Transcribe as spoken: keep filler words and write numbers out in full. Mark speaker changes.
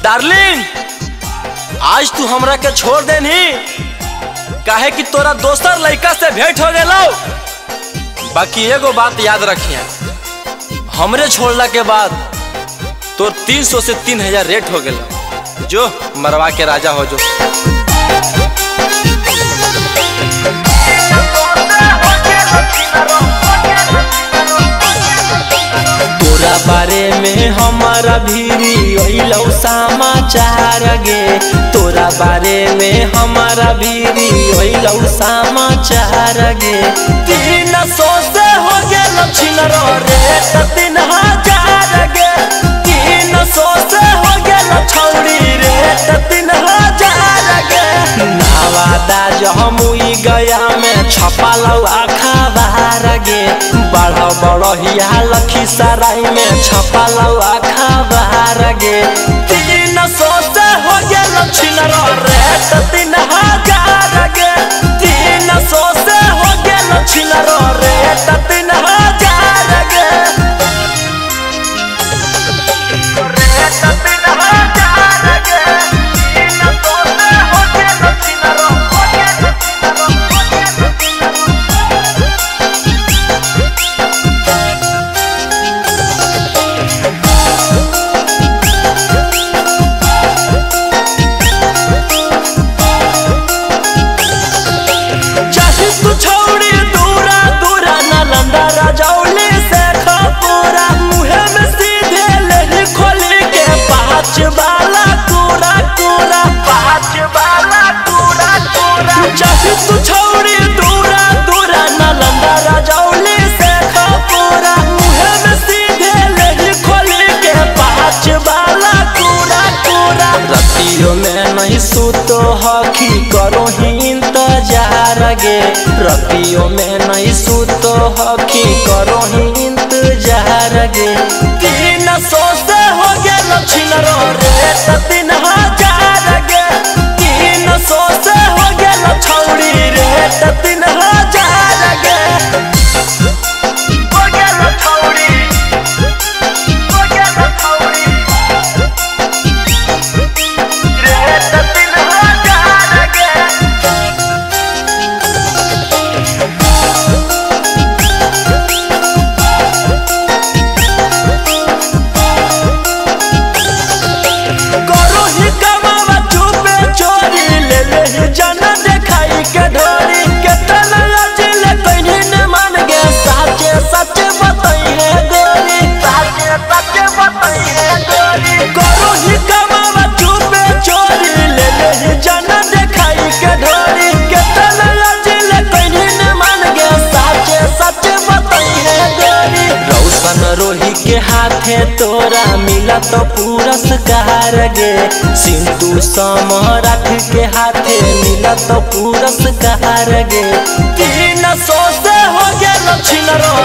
Speaker 1: Darling, आज तू हमरा के छोड़ देनी काहे कि तोरा दोसर लड़का से भेंट हो गेलो। बाकी एगो बात याद रखिए, हमरे छोड़ला के बाद तोर तीन सौ से तीन हजार रेट हो गेलो। जो मरवा के राजा हो जो। तोरा बारे में हमारा भीरी अइलौ समाचार गे, तोरा बारे में हमारा भीरी अइलौ समाचार गे। तीन सौ से हो गेल छिनर रेट तीन हजार गे, तीन सौ से हो गेल छौरी रेट तीन हजार गे। नवादा जमुई गया में छपालौ अखबार गे, बड़ा बड़हिया लखीसराय में छपालौ अखबार गे। तीन सौ से हो गेल छिनर रेट तीन हजार गे, तीन सौ से हो गेल छिनर रेट तीन हजार गे। रेट तीन हजार गे, तीन सौ से हो गेल छिनर हो गेल तू छौड़ी दूरा दूरा नालंदा राजौली से खपूरा, मुहे में सीधे लेही खोली के पाँच वाला कूड़ा कूड़ा। रतियों में नहीं सूतो हखी करो ही इंतजार गे, रतियों में नहीं सूतो हखी करो ही इंतजार गे। तीन सौ से हो गेल छिनर रेट तीन हजार गे, तीन सौ से हो गेल छौड़ी रेट तीन हजार गे। हो गेल छौड़ी, हो गेल छौड़ी रेट तीन हजार गे। करो ही कमावा चुपे चोरी ले ले ही जाना देखाई के ढोरी। केतना अजिल कहीं न मान गे, साचे सच बताई है गोरी, साचे सच बताई है गोरी। करो ही कमावा चुपे चोरी ले ले ही जाना देखाई के ढोरी। केतना अजिल कहीं न मान गे, साचे सच बताई है गोरी। रौशन रोही के हाथे तोरा मिला तो पुरस्कार गे, सिंटू सम्राट के हाथे मिला तो पुरस्कार गे। तीन सौ से हो गेल छिनर